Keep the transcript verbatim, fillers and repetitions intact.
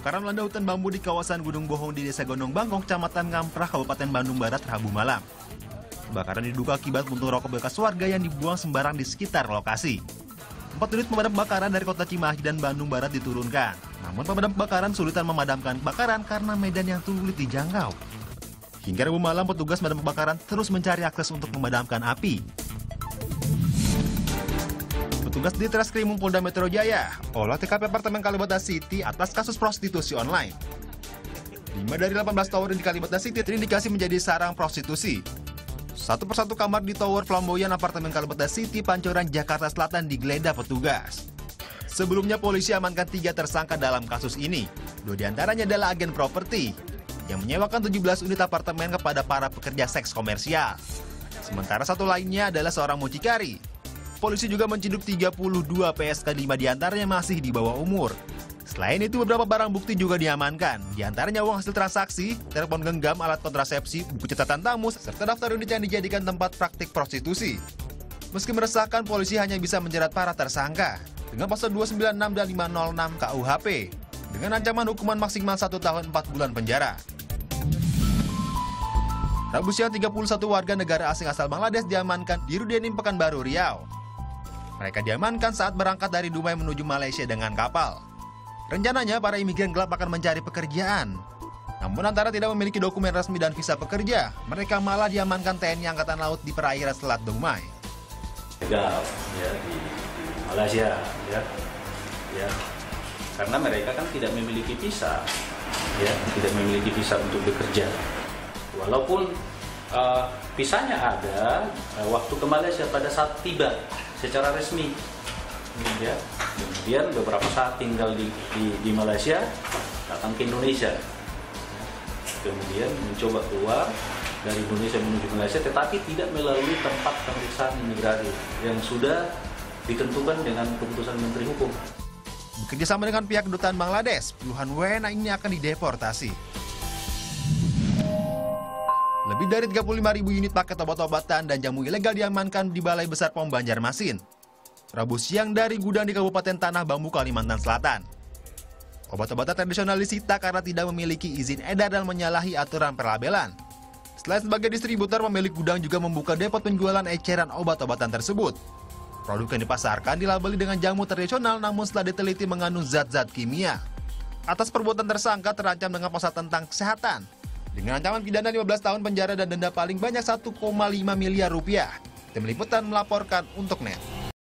Kebakaran melanda hutan bambu di kawasan Gunung Bohong di Desa Gondong Bangkong, Kecamatan Ngamprah, Kabupaten Bandung Barat, Rabu malam. Kebakaran diduga akibat puntung rokok bekas warga yang dibuang sembarang di sekitar lokasi. Empat unit pemadam kebakaran dari Kota Cimahi dan Bandung Barat diturunkan. Namun pemadam kebakaran sulitan memadamkan kebakaran karena medan yang sulit dijangkau. Hingga Rabu malam, petugas pemadam kebakaran terus mencari akses untuk memadamkan api. Petugas di Treskrimum Polda Metro Jaya olah T K P apartemen Kalibata City atas kasus prostitusi online. Lima dari delapan belas tower di Kalibata City terindikasi menjadi sarang prostitusi. Satu persatu kamar di tower flamboyan apartemen Kalibata City, Pancoran, Jakarta Selatan digeledah petugas. Sebelumnya polisi amankan tiga tersangka dalam kasus ini. Dua diantaranya adalah agen properti yang menyewakan tujuh belas unit apartemen kepada para pekerja seks komersial. Sementara satu lainnya adalah seorang mucikari. Polisi juga menciduk tiga puluh dua P S K, lima diantaranya masih di bawah umur. Selain itu, beberapa barang bukti juga diamankan, diantaranya uang hasil transaksi, telepon genggam, alat kontrasepsi, buku catatan tamu, serta daftar unit yang dijadikan tempat praktik prostitusi. Meski meresahkan, polisi hanya bisa menjerat para tersangka dengan pasal dua sembilan enam dan lima nol enam K U H P dengan ancaman hukuman maksimal satu tahun empat bulan penjara. Rabu siang, tiga puluh satu warga negara asing asal Bangladesh diamankan di Rudenim, Pekanbaru, Riau. Mereka diamankan saat berangkat dari Dumai menuju Malaysia dengan kapal. Rencananya, para imigran gelap akan mencari pekerjaan. Namun antara tidak memiliki dokumen resmi dan visa pekerja, mereka malah diamankan T N I Angkatan Laut di perairan Selat Dumai. Legal ya di, di Malaysia ya. Ya. Karena mereka kan tidak memiliki visa. Ya, tidak memiliki visa untuk bekerja. Walaupun uh, visanya ada uh, waktu ke Malaysia pada saat tiba secara resmi, ya. Kemudian beberapa saat tinggal di, di, di Malaysia, datang ke Indonesia, kemudian mencoba keluar dari Indonesia menuju Malaysia, tetapi tidak melalui tempat pemeriksaan imigrasi yang sudah ditentukan dengan keputusan Menteri Hukum. Bekerja sama dengan pihak kedutaan Bangladesh, puluhan W N A ini akan dideportasi. Lebih dari tiga puluh lima ribu unit paket obat-obatan dan jamu ilegal diamankan di Balai Besar P O M Banjarmasin Rabu siang dari gudang di Kabupaten Tanah Bambu, Kalimantan Selatan. Obat-obatan tradisional disita karena tidak memiliki izin edar dan menyalahi aturan perlabelan. Selain sebagai distributor, pemilik gudang juga membuka depot penjualan eceran obat-obatan tersebut. Produk yang dipasarkan dilabeli dengan jamu tradisional, namun setelah diteliti mengandung zat-zat kimia. Atas perbuatan tersangka terancam dengan pasal tentang kesehatan dengan ancaman pidana lima belas tahun penjara dan denda paling banyak satu koma lima miliar rupiah. Tim Liputan melaporkan untuk N E T.